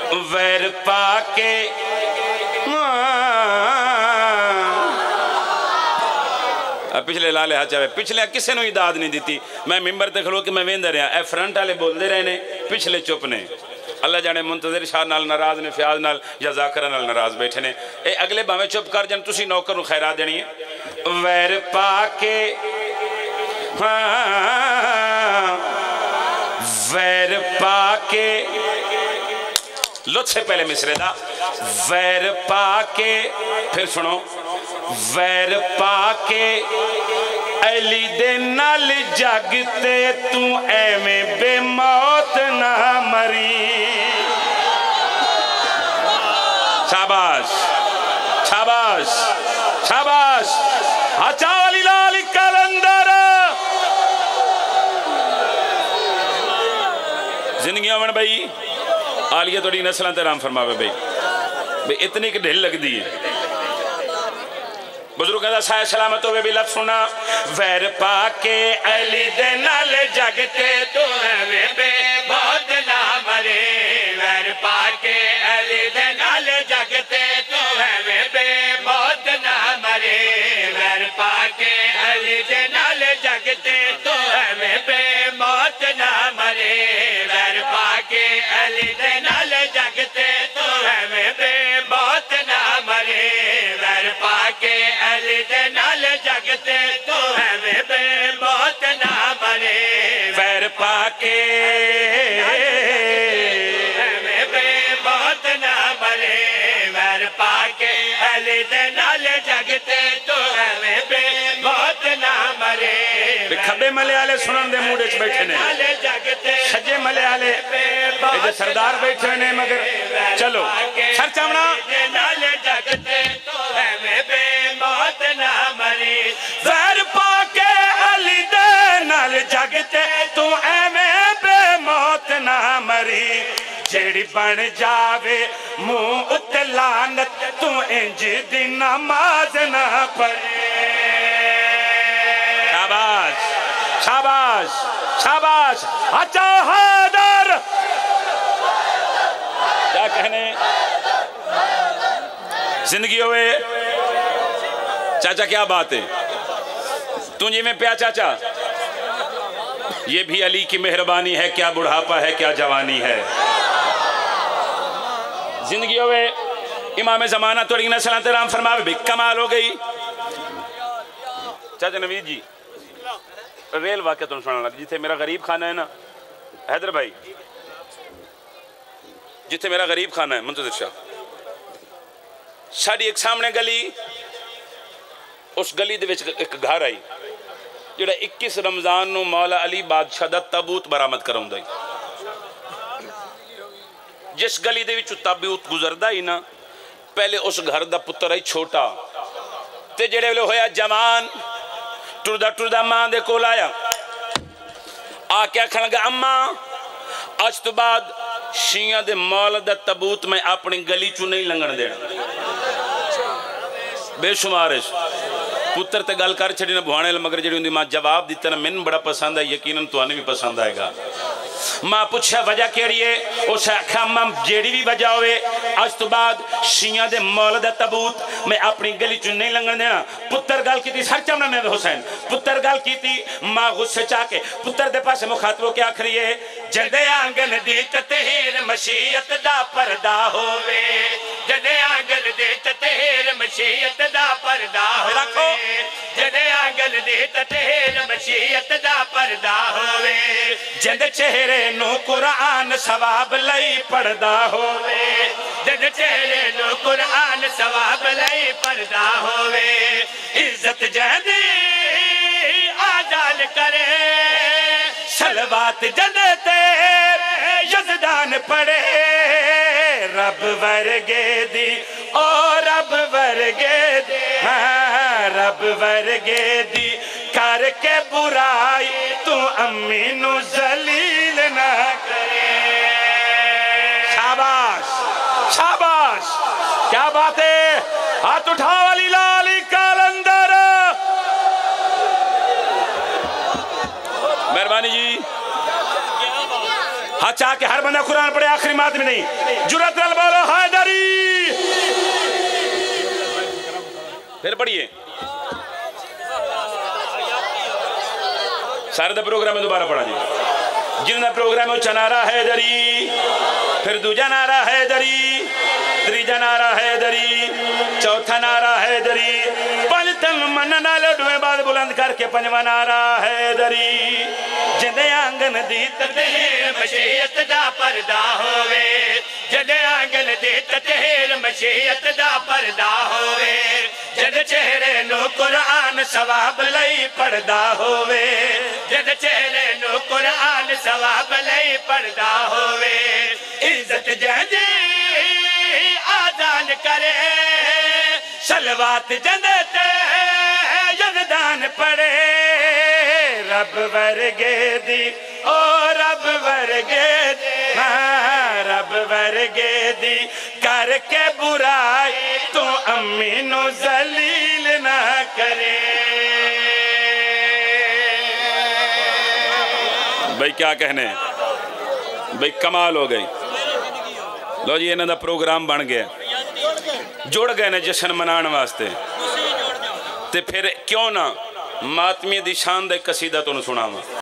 वैर पाके पिछले लाले हाथ चाहे पिछले किसी ने दाद नहीं दी। मैं मिंबर ते खलो कि मैं वेंदा रहा ए फ्रंट वाले बोलते रहे ने पिछले चुप ने। अल्लाह जाने मुंतजर शाह नाल नाराज ने फ्याज नाल या जाकरा नाल नाराज बैठे ने। ए अगले भावें चुप कर जान तुसी नौकर नूं खैरात देनी है। वैर पाके वैर पाके लुत्फ से पहले मिसरे दा वैर पाके फिर सुनो वैर पाके अली दे नाल जगते तू एवें बेमौत ना मरी। शाबाश शाबाश शाबाश अच्छा अली लाल कलंदर जिंदगी अमन भाई आलिया थोड़ी नस्लों ते राम फरमावे भाई इतनी ढिल लगती है। बुजुर्ग का साया सलामत हो भी लफ्ज़ सुना वैर पाके अली दे नाल जगते तू एवें बेमौत ना मरे। वैर पाके अली दे नाल जगते तू एवें बेमौत ना मरे। वैर पाके अली दे नाल जगते तू एवें बेमौत ना मरे। वैर पाके अली दे नाल जगते तू एवें बेमौत ना मरे। वैर पाके अली दे नाल जगते तू एवें बेमौत ना मरे। वैर पाके एवें बेमौत ना मरे। वैर पाके अली दे नाल जगते तू एवें बेमौत ना मरे। खब्बे मले वाले सुनन दे मूड च बैठे ने सज्जे मले वाले सरदार बैठे ने मगर चलो सर चावना नाल जगते तू एवें बेमौत ना मरी। वैर पाके अली दे नाल जगते तू एवें बेमौत ना मरी। जेड़ी बन जावे मुंह उत्ते लानत तू इंज दी नमाज ना पढ़े। शाबाश शाबाश शाबाश अच्छा हैदर क्या कहने जिंदगी होवे चाचा क्या बात है तुझे में प्या चाचा ये भी अली की मेहरबानी है। क्या बुढ़ापा है क्या जवानी है। जिंदगी होवे इमाम जमाना तोड़ी नस्लां ते राम फरमावे भी कमाल हो गई। चाचा नवीद जी रेल वाक़या तुम सुना जिथे मेरा गरीब खाना है ना हैदर भाई जिथे मेरा गरीब खाना है मुंतज़िर शाह साड़ी एक सामने गली उस गली दे विच एक घर आई जिहड़ा 21 रमज़ान नूं मौला अली बादशाह दा ताबूत बरामद कराउंदा है। जिस गली दे विच ताबूत गुजरदा ही ना पहले उस घर दा पुत्र आई छोटा ते जेड़े वेले होया जवान टुरदा टुरदा मां दे कोल आया आके आखन लगा अम्मा अज तो बाद शिया दे मौला दा ताबूत मैं अपनी गली चू नहीं लंघन देना। बेशुमार पुत्र ते गल कर छड़ी ना बुआने मगर जी उनकी मां जवाब दिता ना मैनू बड़ा पसंद है यकीनन तुहानू भी पसंद आएगा। मां पूछा वजह केड़ी है उस आख्या मां जेड़ी भी वजह होवे अज तो बाद शिया दे मौला दा ताबूत मैं अपनी गली चू नहीं लंघन देना। पुत्र गल की सर चमना ने हुसैन पुत्र गल की मां गुस्से चा के पुत्र दे पास मुखातबो क्या आख रही है जदे आंगन दी ततेर मशीयत दा पर्दा होवे। जदे आंगन दे ततेर मशीयत दा पर्दा होवे। जदे आंगन दे ततेर मशीयत दा पर्दा होवे। जद चेहरे नू कुरान सवाब लई पढ़दा होवे। जद चेहरे नू कुरान सवाब लई पढ़दा होवे। इज्जत जदी आजाद करे सलवात जदते यज़दान पढ़े। रब वर्गे दी ओ रब वर्गे दी हाँ रब वर्गे दी करके बुराई तू अम्मी नू जलील ना करे। शाबाश शाबाश क्या बात है। हाथ उठा वाली लाली कालंदर मेहरबानी जी हाथ चाह के हर बंदा कुरान पढ़े आखिरी मात में नहीं जुरत नाल बोलो हैदरी। फिर पढ़िए सारे दा प्रोग्राम में दोबारा पढ़ा जी। जिन्होंने प्रोग्राम उच्चा नारा हैदरी, फिर दूजा नारा हैदरी, तीजा नारा हैदरी, चौथा नारा हैदरी, पंजतन मन नाल डुए बाद बुलंद करके पंजवा नारा हैदरी। जिंदे आंगन दी ततेर मशीयत दा पर्दा होवे, जिंदे आंगन दी ततेर मशीयत दा पर्दा होवे, जद चेहरे नो कुरान सवाब लई पढ़दा होवे, जद चेहरे नो कुरान सवाब लई पढ़दा होवे। इज्जत जंदी आदान करे, सलवात जंदते यगदान पड़े, रब वर्गे दी ओ रब वर्गे दी, हाँ रब वर्गे दी करके बुराई तो अम्मी नो जलील ना करे। भाई क्या कहने भाई, कमाल हो गई। लो जी इन्हों का प्रोग्राम बन गया, जुड़ गए ने जश्न मनाने वास्ते। तो फिर क्यों ना मातमी दी शान दा कसीदा तुहानू सुनावां।